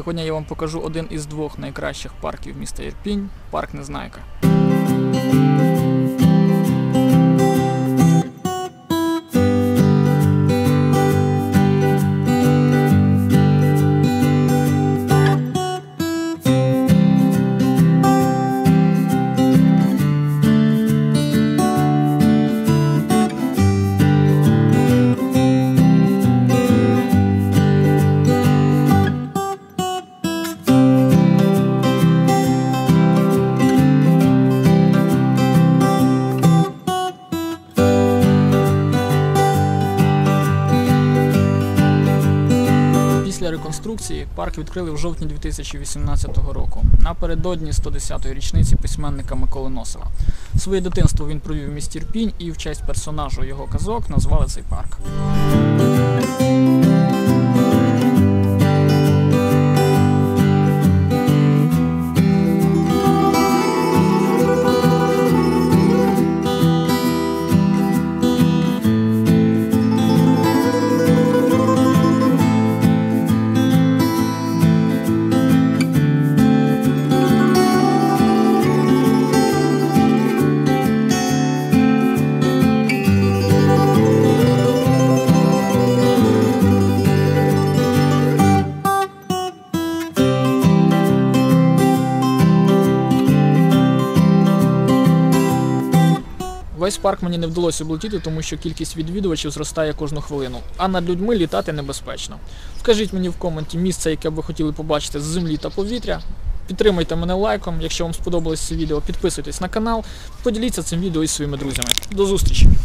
Сьогодні я вам покажу один із двох найкращих парків міста Ірпінь – парк Незнайка. Після реконструкції парк відкрили в жовтні 2018 року, напередодні 110-ї річниці письменника Миколи Носова. Своє дитинство він провів у місті Ірпінь і в честь персонажу його казок назвали цей парк. Весь парк мені не вдалося облетіти, тому що кількість відвідувачів зростає кожну хвилину, а над людьми літати небезпечно. Скажіть мені в коменті місце, яке б ви хотіли побачити з землі та повітря. Підтримайте мене лайком, якщо вам сподобалось це відео, підписуйтесь на канал, поділіться цим відео із своїми друзями. До зустрічі!